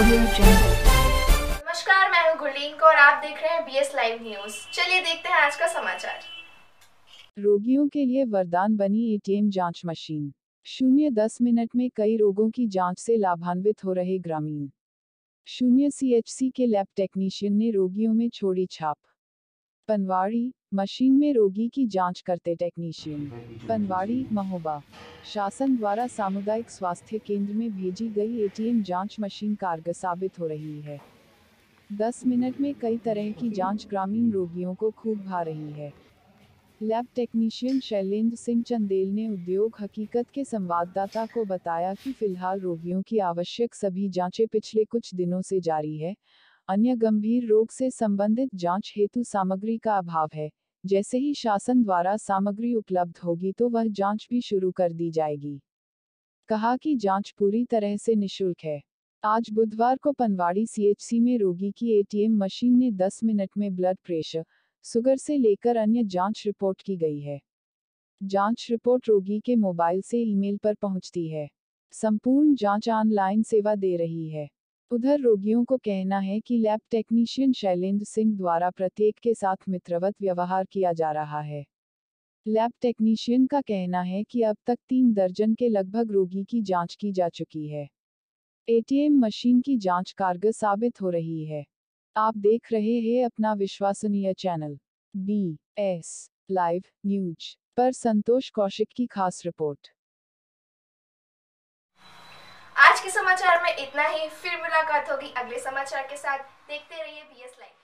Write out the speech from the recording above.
नमस्कार, मैं हूं गुरलीन को और आप देख रहे हैं बीएस लाइव न्यूज। चलिए देखते हैं आज का समाचार। रोगियों के लिए वरदान बनी एटीएम जांच मशीन। 0-10 मिनट में कई रोगों की जांच से लाभान्वित हो रहे ग्रामीण। 0 CHC के लैब टेक्नीशियन ने रोगियों में छोड़ी छाप। पनवाड़ी, मशीन में रोगी की जांच करते टेक्नीशियन। पनवाड़ी, महोबा। शासन द्वारा सामुदायिक स्वास्थ्य केंद्र में भेजी गई एटीएम जांच मशीन कारगर साबित हो रही है। 10 मिनट में कई तरह की जांच ग्रामीण रोगियों को खूब भा रही है। लैब टेक्नीशियन शैलेंद्र सिंह चंदेल ने उद्योग हकीकत के संवाददाता को बताया कि फिलहाल रोगियों की आवश्यक सभी जांचें पिछले कुछ दिनों से जारी है। अन्य गंभीर रोग से संबंधित जांच हेतु सामग्री का अभाव है। जैसे ही शासन द्वारा सामग्री उपलब्ध होगी तो वह जांच भी शुरू कर दी जाएगी। कहा कि जांच पूरी तरह से निशुल्क है। आज बुधवार को पनवाड़ी सीएचसी में रोगी की एटीएम मशीन ने 10 मिनट में ब्लड प्रेशर, शुगर से लेकर अन्य जांच रिपोर्ट की गई है। जांच रिपोर्ट रोगी के मोबाइल से ईमेल पर पहुंचती है। संपूर्ण जांच ऑनलाइन सेवा दे रही है। उधर रोगियों को कहना है कि लैब टेक्नीशियन शैलेंद्र सिंह द्वारा प्रत्येक के साथ मित्रवत व्यवहार किया जा रहा है। लैब टेक्नीशियन का कहना है कि अब तक 3 दर्जन के लगभग रोगी की जांच की जा चुकी है। एटीएम मशीन की जांच कारगर साबित हो रही है। आप देख रहे हैं अपना विश्वसनीय चैनल BS लाइव न्यूज पर संतोष कौशिक की खास रिपोर्ट। आज के समाचार में इतना ही, फिर मुलाकात होगी अगले समाचार के साथ। देखते रहिए बीएस लाइव।